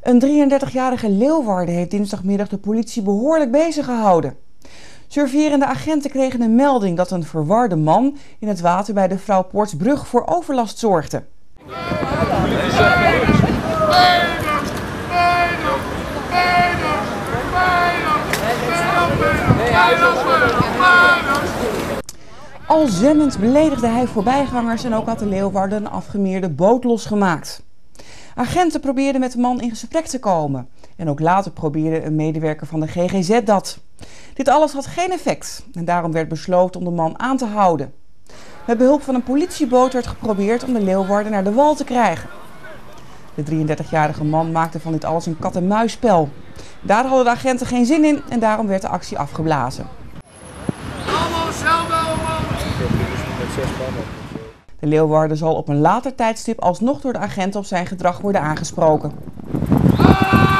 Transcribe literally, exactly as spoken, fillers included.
Een drieëndertigjarige Leeuwarden heeft dinsdagmiddag de politie behoorlijk bezig gehouden. Surveerende agenten kregen een melding dat een verwarde man in het water bij de Vrouwpoortsbrug voor overlast zorgde. Al zennend beledigde hij voorbijgangers en ook had de Leeuwarden een afgemeerde boot losgemaakt. Agenten probeerden met de man in gesprek te komen en ook later probeerde een medewerker van de G G Z dat. Dit alles had geen effect en daarom werd besloten om de man aan te houden. Met behulp van een politieboot werd geprobeerd om de Leeuwarden naar de wal te krijgen. De drieëndertigjarige man maakte van dit alles een kat-en-muisspel. Daar hadden de agenten geen zin in en daarom werd de actie afgeblazen. De Leeuwarden zal op een later tijdstip alsnog door de agenten op zijn gedrag worden aangesproken.